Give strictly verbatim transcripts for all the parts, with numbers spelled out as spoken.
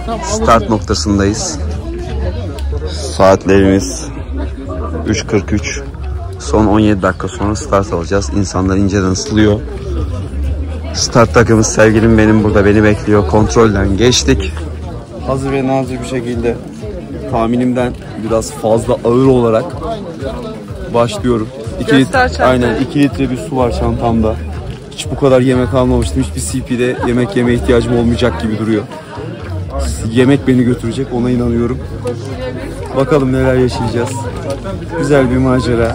Start noktasındayız. Saatlerimiz üç kırk üç. Son on yedi dakika sonra start alacağız. İnsanlar inceden ısılıyor. Start takımı sevgilim benim burada beni bekliyor. Kontrolden geçtik. Hazır ve nazır bir şekilde tahminimden biraz fazla ağır olarak başlıyorum. iki litre, aynen iki litre bir su var çantamda. Hiç bu kadar yemek almamıştım. Hiçbir C P'de yemek yemeye ihtiyacım olmayacak gibi duruyor. Yemek beni götürecek, ona inanıyorum. Bakalım neler yaşayacağız. Güzel bir macera.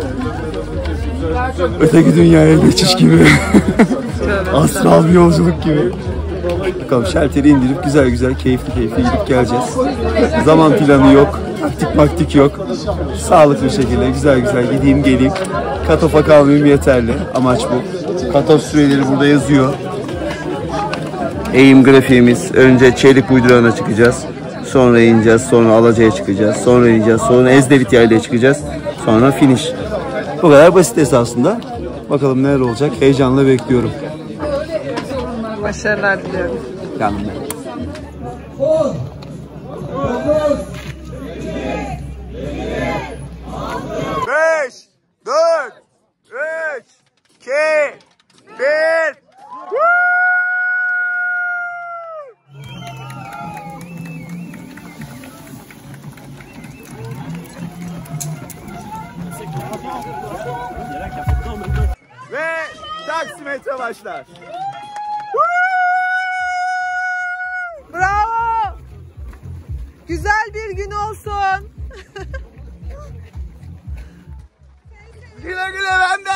Öteki dünyaya geçiş gibi. Astral bir yolculuk gibi. Bakalım şalteri indirip güzel güzel keyifli keyifli gidip geleceğiz. Zaman planı yok. Taktik maktik yok. Sağlıklı bir şekilde güzel güzel gideyim geleyim. Katofa kalmayayım yeterli. Amaç bu. Katof süreleri burada yazıyor. Eğim grafiğimiz. Önce çelik uydurana çıkacağız. Sonra ineceğiz. Sonra Alaca'ya çıkacağız. Sonra ineceğiz. Sonra Ezderit yaylaya çıkacağız. Sonra finish. Bu kadar basit esasında. Bakalım neler olacak. Heyecanla bekliyorum. Başarılar diliyorum. Kendine. beş, dört, üç, iki, bir. Ve taksimetre başlar. Bravo. Güzel bir gün olsun. Güle güle bende.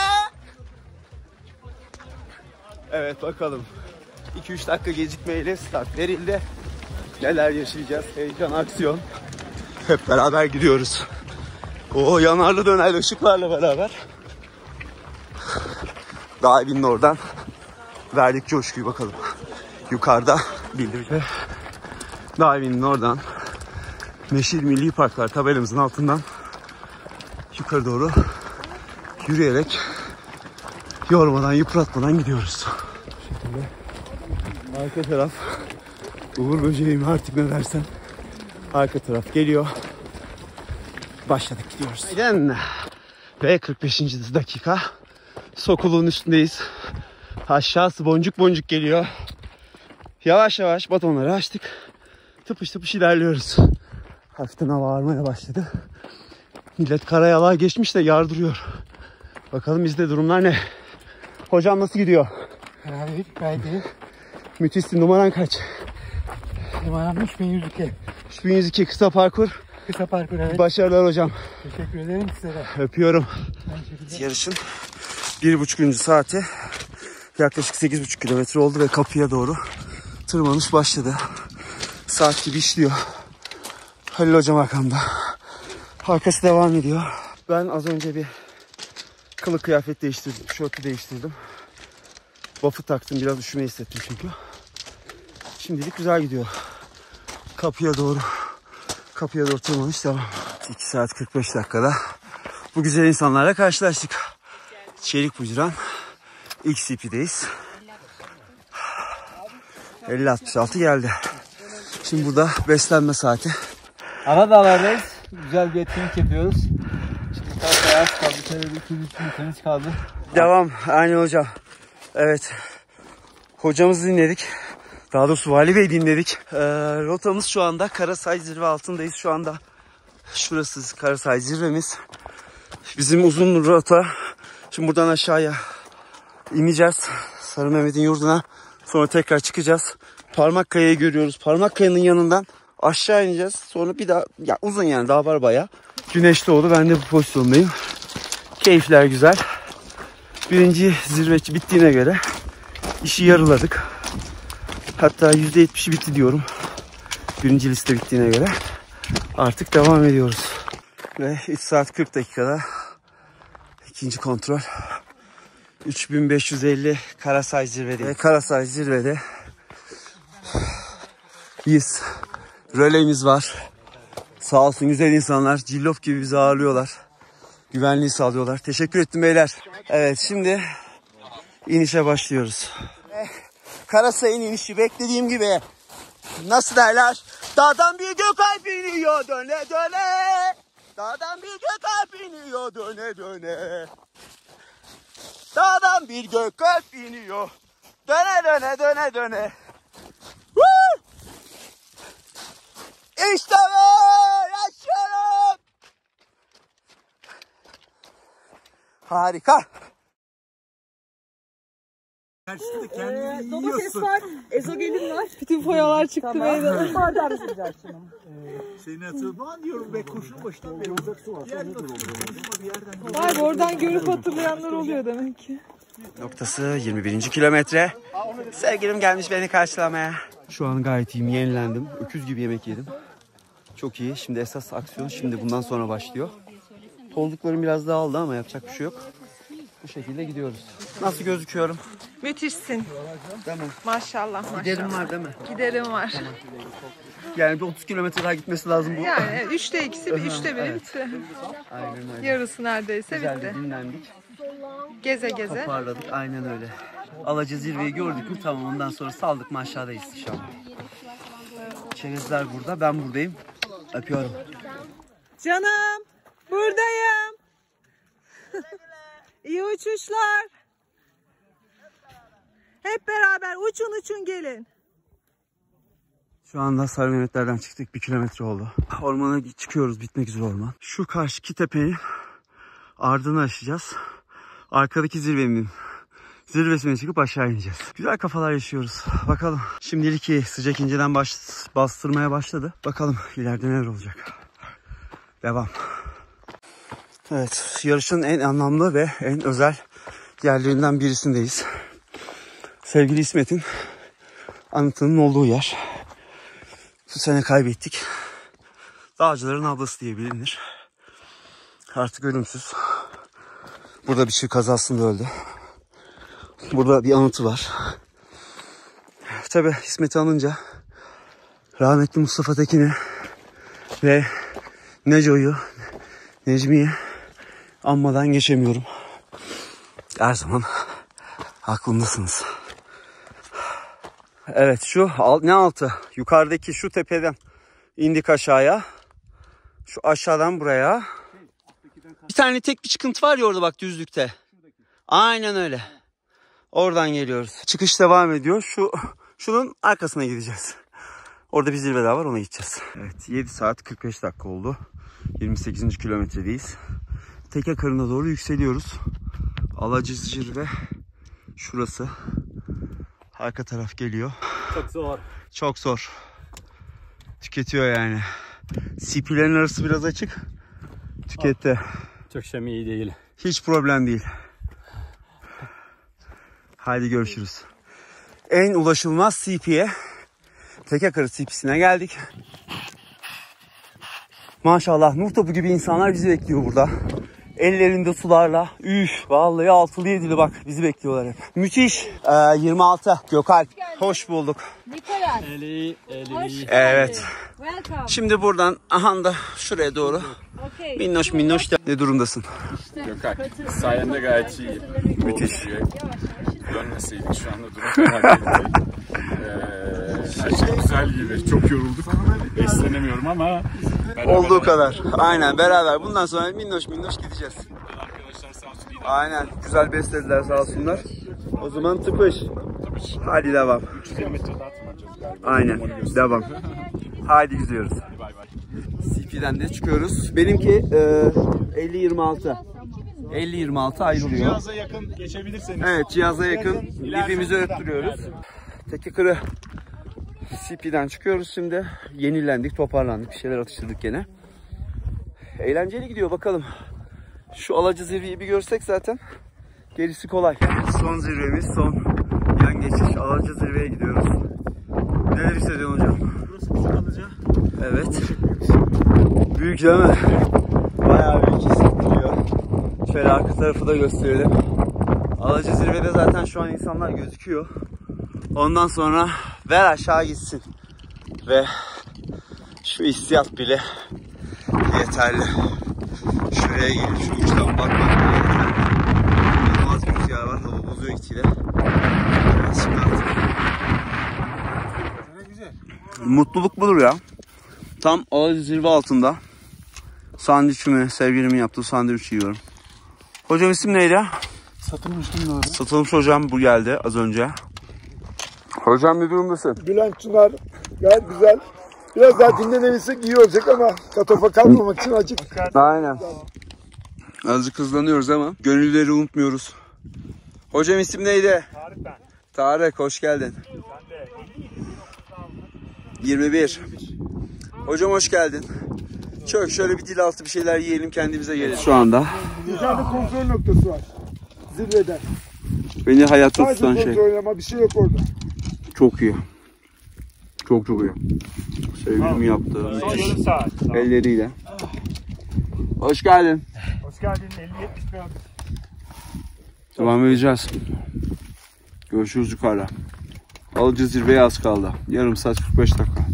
Evet bakalım. iki üç dakika gecikmeyle start verildi. Neler yaşayacağız? Heyecan, aksiyon. Hep beraber gidiyoruz. O yanarlı dönerli ışıklarla beraber. Daha evinin oradan verdik coşkuyu bakalım. Yukarıda bildirdi. Daha evinin oradan Meşil Milli Parklar tabelamızın altından yukarı doğru yürüyerek yormadan yıpratmadan gidiyoruz. Bu şekilde. Arka taraf Uğur böceği mi artık ne dersen. Arka taraf geliyor. Başladık gidiyoruz. Aynen. Ve kırk beşinci dakika. Sokuluğun üstündeyiz. Aşağısı boncuk boncuk geliyor. Yavaş yavaş batonları açtık. Tıpış tıpış ilerliyoruz. Hafiften hava ağarmaya başladı. Millet karayalağa geçmiş de yardırıyor. Bakalım bizde durumlar ne? Hocam nasıl gidiyor? Abi gayet iyi. Müthişsin. Numaran kaç? Numaram üç bin yüz iki. üç bin yüz iki kısa parkur. Kısa parkur evet. Başarılar hocam. Teşekkür ederim size de. Öpüyorum. Yarışın bir buçukuncu saati. Yaklaşık sekiz buçuk kilometre oldu ve kapıya doğru tırmanış başladı. Saat gibi işliyor. Halil hocam arkamda. Arkası devam ediyor. Ben az önce bir kılık kıyafet değiştirdim. Tişörtü değiştirdim. Buff'ı taktım. Biraz üşüme hissettim çünkü. Şimdilik güzel gidiyor. Kapıya doğru kapıya doğru tırmanış devam. iki saat kırk beş dakikada bu güzel insanlarla karşılaştık. Çelik Bucuran ilk C P'deyiz. elli altmış altı geldi. Şimdi burada beslenme saati. Ana dağlardayız. Güzel bir etkinlik yapıyoruz. Çıkışlar beyaz kaldı. Şöyle bir iki üç temiz kaldı. Devam. Aynı hocam. Evet. Hocamızı dinledik. Daha doğrusu Vali Bey dinledik. Ee, rotamız şu anda Karasay Zirve altındayız şu anda. Şurası Karasay Zirvemiz. Bizim uzun rota. Şimdi buradan aşağıya ineceğiz. Sarı Mehmet'in yurduna. Sonra tekrar çıkacağız. Parmakkaya'yı görüyoruz. Parmakkaya'nın yanından aşağı ineceğiz. Sonra bir daha, ya uzun yani daha var bayağı. Güneş doğdu. Ben de bu pozisyondayım. Keyifler güzel. Birinci zirve bittiğine göre işi yarıladık. Hatta yüzde yetmişi bitti diyorum. Birinci liste bittiğine göre. Artık devam ediyoruz. Ve üç saat kırk dakikada ikinci kontrol. üç bin beş yüz elli Karasay Zirve'de. Ve Karasay Zirve'de biz rölemiz var. Sağ olsun güzel insanlar. Cillop gibi bizi ağırlıyorlar. Güvenliği sağlıyorlar. Teşekkür ettim beyler. Evet şimdi inişe başlıyoruz. Karasay'ın inişi beklediğim gibi nasıl derler? Dağdan bir gök alp iniyor döne döne. Dağdan bir gök alp iniyor döne döne. Dağdan bir gök alp iniyor döne döne döne döne. Woo! İşte bu, yaşıyorum. Harika. Ee, domates var, ezogelin var. Bütün foyalar çıktı meydana. Bardağı sıcak şimdi. Seni hatırlaman diyorum be, kurşun başından beri uzak su var. Vay be, oradan görüp hatırlayanlar oluyor demek ki. Noktası yirmi birinci kilometre. Sevgilim gelmiş beni karşılamaya. Şu an gayet iyiyim, yenilendim. Öküz gibi yemek yedim. Çok iyi. Şimdi esas aksiyon şimdi bundan sonra başlıyor. Tolduklarım biraz daha aldı ama yapacak bir şey yok. Bu şekilde gidiyoruz. Nasıl gözüküyorum? Müthişsin. Değil mi? Maşallah maşallah. Giderim var değil mi? Giderim var. Yani bir otuz kilometre daha gitmesi lazım bu. Yani üçte ikisi, bir üçte biri Evet. bitti. Aynen öyle. Yarısı neredeyse Güzel bitti. bir dinlendik. Geze geze. Toparladık. Aynen öyle. Alaca zirveyi gördük mü tamam, ondan sonra saldık mı aşağıdayız inşallah. Çerezler burada, ben buradayım. Öpüyorum. Canım, buradayım. İyi uçuşlar. Hep beraber uçun uçun gelin. Şu anda Sarı Mehmetler'den çıktık. Bir kilometre oldu. Ormana çıkıyoruz. Bitmek üzere orman. Şu karşıki tepeyi ardını aşacağız. Arkadaki zirvenin zirvesine çıkıp aşağı ineceğiz. Güzel kafalar yaşıyoruz. Bakalım. Şimdilik iyi. Sıcak inceden baş, bastırmaya başladı. Bakalım ileride neler olacak. Devam. Evet. Yarışın en anlamlı ve en özel yerlerinden birisindeyiz. Sevgili İsmet'in anıtının olduğu yer. Bu sene kaybettik. Dağcıların ablası diye bilinir. Artık ölümsüz. Burada bir çift kazasında öldü. Burada bir anıtı var. Tabi İsmet'i anınca rahmetli Mustafa Tekin'i ve Neco'yu, Necmi'yi anmadan geçemiyorum. Her zaman aklımdasınız. Evet, şu ne altı? Yukarıdaki şu tepeden indik aşağıya. Şu aşağıdan buraya. Bir tane tek bir çıkıntı var ya orada bak, düzlükte. Aynen öyle. Oradan geliyoruz. Çıkış devam ediyor. Şu şunun arkasına gideceğiz. Orada bir zirve daha var, ona gideceğiz. Evet, yedi saat kırk beş dakika oldu. yirmi sekizinci kilometredeyiz. Teke Karı'na doğru yükseliyoruz. Alaca zirve şurası. Arka taraf geliyor. Çok zor. Çok zor. Tüketiyor yani. C P'lerin arası biraz açık. Tüketti. Çok şemi iyi değil. Hiç problem değil. Haydi görüşürüz. En ulaşılmaz C P'ye, Teke Karı C P'sine geldik. Maşallah nur topu gibi insanlar bizi bekliyor burada. Ellerinde sularla. Üf, vallahi altılı yedili bak bizi bekliyorlar hep. Müthiş. Ee, yirmi altı Gökalp. Hoş bulduk. Nikolas. Eli, eli. Evet. Welcome. Şimdi buradan aha da şuraya doğru. Okay. Minnoş minnoş de. Ne durumdasın? Gökay, sayende gayet iyi. Müthiş. Dönmeseydik şu anda durum fena değildi. Ee, her şey güzel gibi. Çok yorulduk. Beslenemiyorum ama Olduğu kadar. Aynen beraber. Bundan sonra minnoş minnoş gideceğiz. arkadaşlar sağ olsun. Aynen. Güzel beslediler sağ olsunlar. O zaman tıpış. Hadi devam. Kilometre daha tırmanacağız galiba. Aynen. Devam. Haydi gidiyoruz. Bay bay. C P'den de çıkıyoruz. Benimki e, elli yirmi altı. elli yirmi altı ayrılıyor. Cihaza yakın geçebilirseniz. Evet, cihaza yakın. Dibimizi öttürüyoruz. Teke Karı C P'den çıkıyoruz şimdi. Yenilendik, toparlandık. Bir şeyler atıştırdık gene. Eğlenceli gidiyor bakalım. Şu Alaca zirveyi bir görsek zaten gerisi kolay. Son zirvemiz, son yan geçiş. Alaca zirveye gidiyoruz. Neler hissediyorsun hocam? Burası küçük Alaca. Evet. Büyük değil mi? Bayağı büyük hissettiriyor. Şöyle arka tarafı da gösterelim. Alaca zirvede zaten şu an insanlar gözüküyor. Ondan sonra ver aşağı gitsin. Ve şu hissiyat bile yeterli. Şuraya gelip şu uçtan bakmak bile yeterli. İnanılmaz bir rüzgar var. Hava bozuyor gitgide. Şimdi artık Mutluluk budur ya. Tam Alacı zirve altında. Sandviçimi, sevgilimin yaptığı sandviç yiyorum. Hocam isim neydi? Satılmıştım doğru. Satılmış hocam bu geldi az önce. Hocam ne durumdasın? Bülent Çınar gayet güzel. Biraz daha dinlenebilsek iyi olacak ama katofa kalmamak için acık. Aynen. Azıcık hızlanıyoruz ama gönülleri unutmuyoruz. Hocam isim neydi? Tarık ben. Tarık hoş geldin. Ben de. yirmi bir. Hocam hoş geldin. Çok şöyle bir dil altı bir şeyler yiyelim kendimize gelelim. Şu anda Güzel bir kontrol noktası var. Zirvede. beni hayatta Sadece tutan şey. kontrol ama bir şey yok orada. Çok iyi. Çok çok iyi. Sevgilimin yaptığı Son müthiş yarım saat. Tamam. elleriyle. Hoş geldin. Hoş geldin. elli yetmiş bir adım. Devam edeceğiz. Görüşürüz yukarıda. Alacı zirveye az kaldı. Yarım saat kırk beş dakika.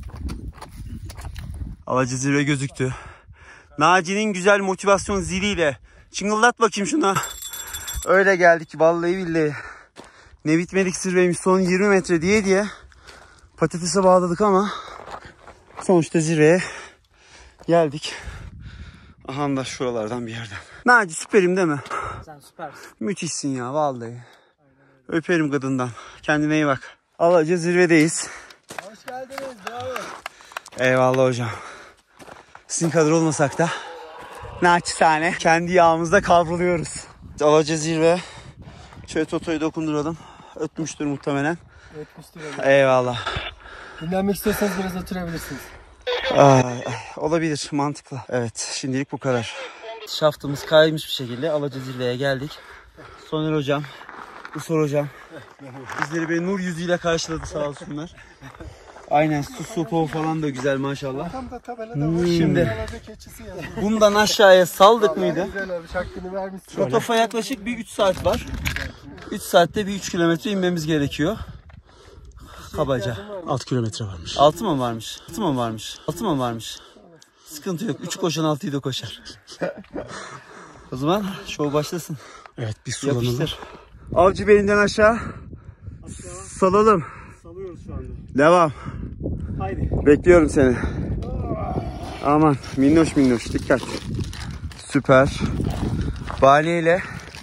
Alacı zirve gözüktü. Naci'nin güzel motivasyon ziliyle. Çıngıldat bakayım şuna. Öyle geldik vallahi billahi. Ne bitmedik zirveymiş son yirmi metre diye diye. Patatese bağladık ama sonuçta zirveye geldik. Aha da şuralardan bir yerden. Naci süperim değil mi? Sen süpersin. Müthişsin ya vallahi. Öperim kadından. Kendine iyi bak. Alacı zirvedeyiz. Hoş geldiniz. Bravo. Eyvallah hocam. Sizin kadar olmasak da naçizane kendi yağımızda kavruluyoruz. Alacı zirve. Şöyle Toto'yu dokunduralım. Ötmüştür muhtemelen. Ötmüştür. Eyvallah. Dinlenmek istiyorsanız biraz oturabilirsiniz. Ay, ay, olabilir mantıklı. Evet şimdilik bu kadar. Şaftımız kaymış bir şekilde Alacı zirveye geldik. Soner hocam, Usur hocam bizleri bir nur yüzüyle karşıladı sağ olsunlar. Aynen su sopa falan da güzel maşallah. Tam da tabelada Hmm. Şimdi Alacı keçisi yazıyor. Bundan aşağıya saldık mıydı? Güzel abi hakkını vermişsin. Rotofa yaklaşık bir üç saat var. üç saatte bir üç kilometre inmemiz gerekiyor. Kabaca. altı kilometre varmış. altı mı varmış? altı mı varmış? altı mı varmış? Sıkıntı yok. üç koşan altıyı da koşar. O zaman şov başlasın. Evet bir sulanalım. Yapıştır. Avcı belinden aşağı salalım. Salıyoruz şu anda. Devam. Haydi. Bekliyorum seni. Aman minnoş minnoş dikkat. Süper. Bali ile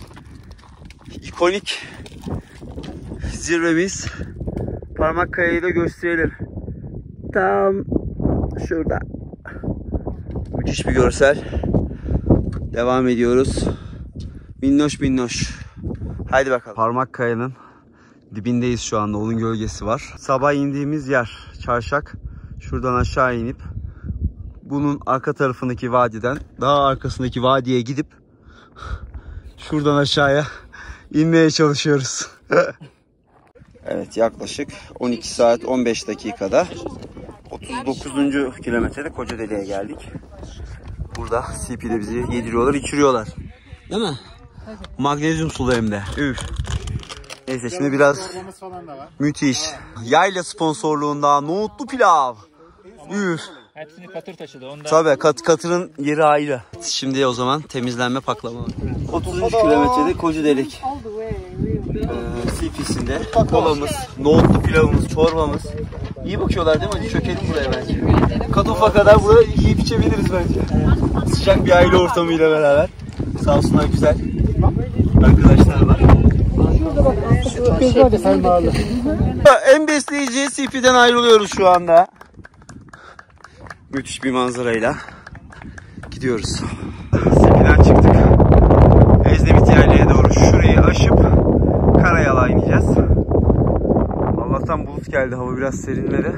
ikonik zirvemiz Parmakkaya'yı da gösterelim. Tam şurada. Müthiş bir görsel. Devam ediyoruz. Minnoş minnoş. Haydi bakalım. Parmakkaya'nın dibindeyiz şu anda. Onun gölgesi var. Sabah indiğimiz yer çarşak. Şuradan aşağı inip bunun arka tarafındaki vadiden daha arkasındaki vadiye gidip şuradan aşağıya inmeye çalışıyoruz. Evet yaklaşık on iki saat on beş dakikada otuz dokuzuncu kilometrede Kocadeli'ye geldik. Burada C P'de bizi yediriyorlar, içiriyorlar. Değil mi? Magnezyum sulu hem de. Üf. Neyse şimdi biraz müthiş. Yayla sponsorluğunda nohutlu pilav. Üf. Hepsini katır taşıdı. Onda... Tabii kat, katırın yeri ayrı. Şimdi o zaman temizlenme paklama. otuzuncu kilometrede Kocadelik. Ee, C P'sinde kolamız, nohutlu pilavımız, çorbamız. İyi bakıyorlar değil mi? Hadi çökelim buraya bence. Katofa kadar burada yiyip içebiliriz bence. Sıcak bir aile ortamıyla beraber. Sağ olsunlar güzel arkadaşlar var. En besleyici C P'den ayrılıyoruz şu anda. Müthiş bir manzarayla gidiyoruz. C P'den çıktık. Ezdemit Yayla'ya doğru şurayı aşıp Karayal'a ineceğiz. Allah'tan bulut geldi. Hava biraz serinledi.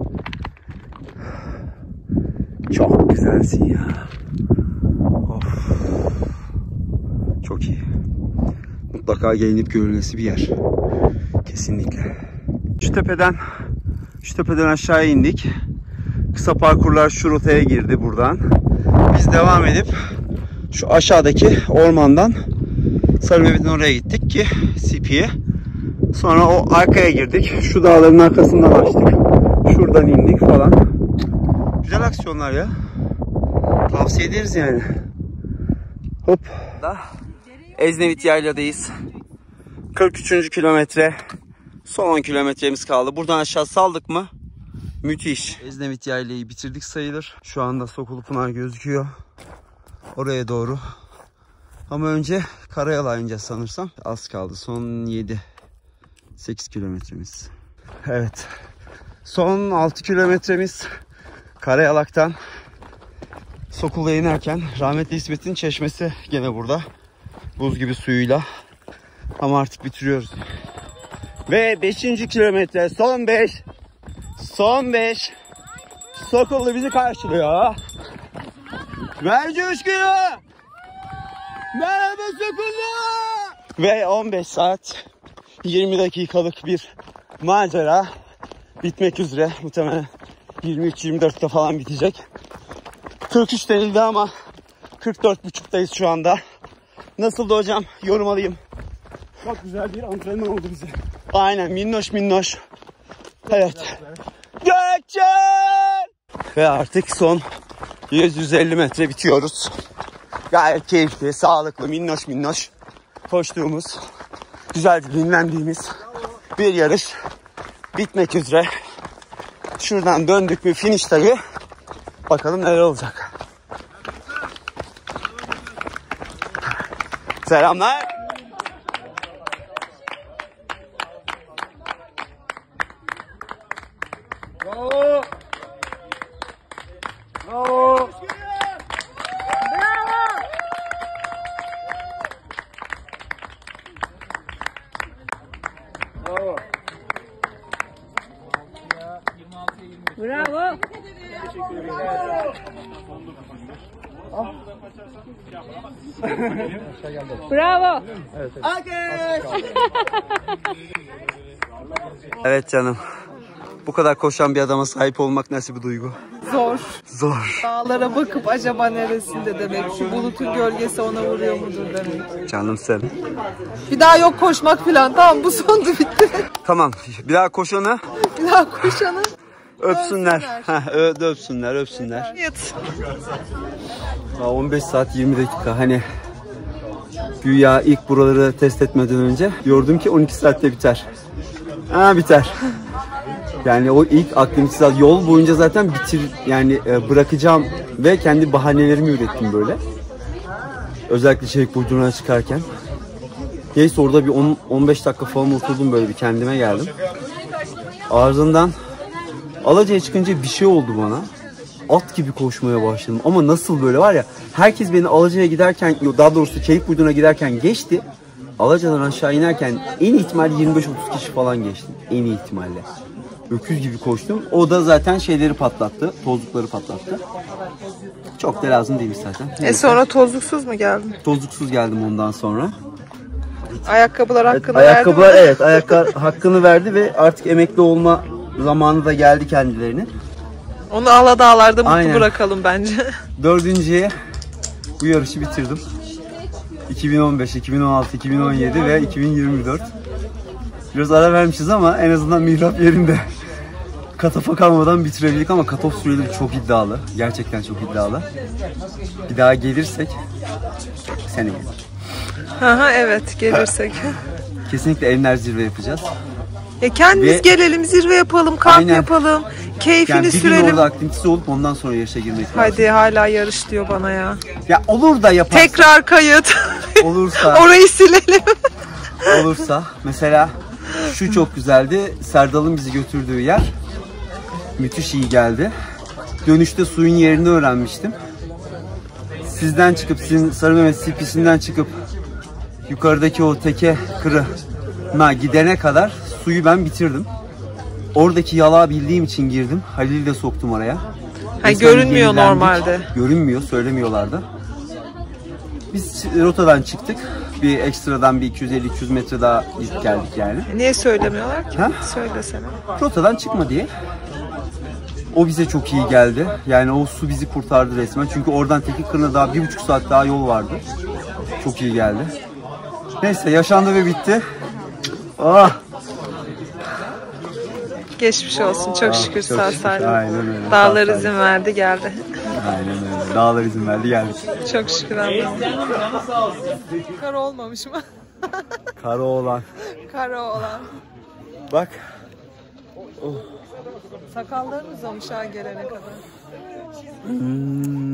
Çok güzelsin ya. Of. Çok iyi. Mutlaka gelinip görülmesi bir yer. Kesinlikle. Şu tepeden şu tepeden aşağı indik. Kısa parkurlar şu rotaya girdi buradan. Biz devam edip şu aşağıdaki ormandan Sarımebit'in oraya gittik ki C P'ye. Sonra o arkaya girdik. Şu dağların arkasından açtık. Şuradan indik falan. Güzel aksiyonlar ya. Tavsiye ederiz yani. Hop. Eznevit Yayla'dayız. kırk üçüncü kilometre. Son on kilometremiz kaldı. Buradan aşağı saldık mı Müthiş. Eznevit Yaylayı bitirdik sayılır. Şu anda Sokulupınar gözüküyor. Oraya doğru. Ama önce Karayal'a ineceğiz sanırsam. Az kaldı. Son yedi sekiz kilometremiz. Evet. Son altı kilometremiz Karayalak'tan Sokul'a inerken rahmetli İsmet'in çeşmesi gene burada. Buz gibi suyuyla. Ama artık bitiriyoruz. Ve beşinci kilometre. Son beş. Son beş. Sokullu bizi karşılıyor. Ver coşkuyu. Merhaba Sokullu. Ve on beş saat yirmi dakikalık bir macera bitmek üzere. Muhtemelen yirmi üç yirmi dörtte falan bitecek. kırk üç denildi ama kırk dört buçuktayız şu anda. Nasıldı hocam? Yorum alayım. Çok güzel bir antrenman oldu bize. Aynen, minnoş minnoş. Evet. Gökçen! Ve artık son yüz yüz elli metre bitiyoruz. Gayet keyifli, sağlıklı, minnoş minnoş koştuğumuz, güzelce dinlendiğimiz bir yarış bitmek üzere. Şuradan döndük mü finish tabii. Bakalım neler olacak. Selamlar. Bravo. Bravo. Bravo. Bravo. Evet canım. Bu kadar koşan bir adama sahip olmak nasıl bir duygu? Zor. Zor. Dağlara bakıp acaba neresinde demek. Şu bulutun gölgesi ona vuruyor mudur demek. Canım sen. Bir daha yok koşmak falan. Tamam bu sondu bitti. Tamam. Bir daha koşanı Bir daha koşanı. öpsünler. Öpsünler. Heh, ö- öpsünler, öpsünler. Yat. Daha on beş saat yirmi dakika. Hani güya ilk buraları test etmeden önce diyordum ki on iki saatte biter. Ha biter. Yani o ilk aklımda yol boyunca zaten bitir yani e, bırakacağım ve kendi bahanelerimi ürettim böyle. Özellikle Çelik Burcu'na çıkarken. Neyse orada bir on on beş dakika falan oturdum, böyle bir kendime geldim. Ardından Alaca'ya çıkınca bir şey oldu bana. At gibi koşmaya başladım. Ama nasıl böyle var ya, herkes beni Alaca'ya giderken, daha doğrusu Çelik Burcu'na giderken geçti. Alaca'dan aşağı inerken en ihtimal yirmi beş otuz kişi falan geçtim. En iyi ihtimalle. Öküz gibi koştum. O da zaten şeyleri patlattı. Tozlukları patlattı. Çok da lazım değilmiş zaten. E sonra tozluksuz mu geldin? Tozluksuz geldim ondan sonra. Ayakkabılar hakkını Ayakkabılar verdi mi? evet, ayakkabı hakkını verdi ve artık emekli olma zamanı da geldi kendilerine. Onu Aladağlar'da mutlu Aynen. bırakalım bence. Dördüncüye bu yarışı bitirdim. iki bin on beş, iki bin on altı, iki bin on yedi ve iki bin yirmi dört. Biraz ara vermişiz ama en azından mihrap yerinde. Katofa kalmadan bitirebildik ama katof süreleri çok iddialı. Gerçekten çok iddialı. Bir daha gelirsek seneye. Aha evet gelirsek. Kesinlikle Enler zirve yapacağız. Ya kendimiz Ve- gelelim, zirve yapalım, kamp Aynen. yapalım, keyfini Yani bir gün sürelim. orada aktivitesi olup ondan sonra yarışa girmek lazım. Hadi hala yarış diyor bana ya. Ya olur da yaparsak. Tekrar kayıt. Olursa. Orayı silelim. olursa. Mesela şu çok güzeldi. Serdal'ın bizi götürdüğü yer. Müthiş iyi geldi. Dönüşte suyun yerini öğrenmiştim. Sizden çıkıp, sizin Sarı Mehmet Sipisi'nden çıkıp yukarıdaki o teke kırına gidene kadar suyu ben bitirdim. Oradaki yalağı bildiğim için girdim. Halil'i de soktum oraya. Ha, Resmen görünmüyor yenilendik. normalde. Görünmüyor, söylemiyorlardı. Biz rotadan çıktık. Bir ekstradan bir iki yüz elli iki yüz metre daha gidip geldik yani. Niye söylemiyorlar ki? Ha? Söylesene. Rotadan çıkma diye. O bize çok iyi geldi. Yani o su bizi kurtardı resmen. Çünkü oradan Tekirdağ'a daha bir buçuk saat daha yol vardı. Çok iyi geldi. Neyse yaşandı ve bitti. Ah! Geçmiş olsun. Çok şükür çok sağ şükür. salim. Aynen öyle. Dağlar Sağ izin verdi geldi. Aynen öyle. Dağlar izin verdi geldik. Çok şükür Allah'ım. Kara olmamış mı? Kara oğlan. Kara olan. Bak. Oh. Sakalların uzamış ha gelene kadar. Hmm.